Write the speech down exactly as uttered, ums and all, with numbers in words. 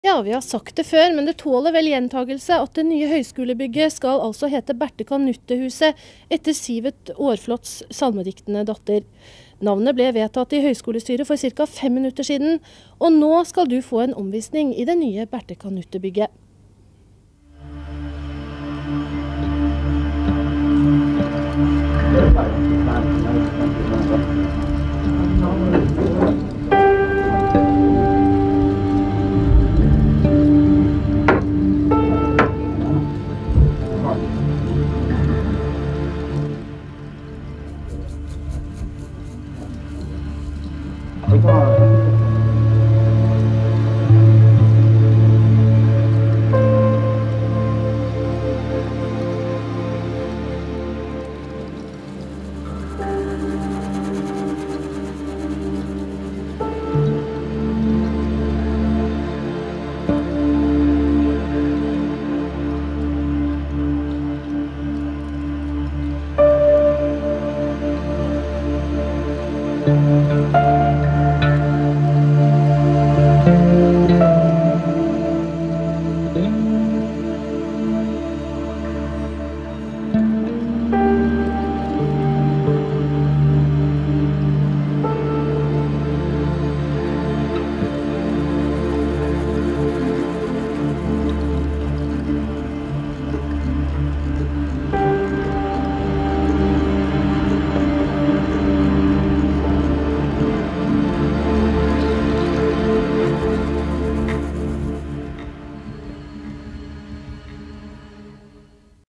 Ja, vi har sagt det før, men det tåler vel gjentagelse at det nye høyskolebygget skal altså hete Berthe Kanuttehuset, etter Sivert Aarflots salmediktende datter. Navnet ble vedtatt i høyskolestyret for ca. fem minutter siden, og nå skal du få en omvisning i det nye Berthe Kanutte-bygget.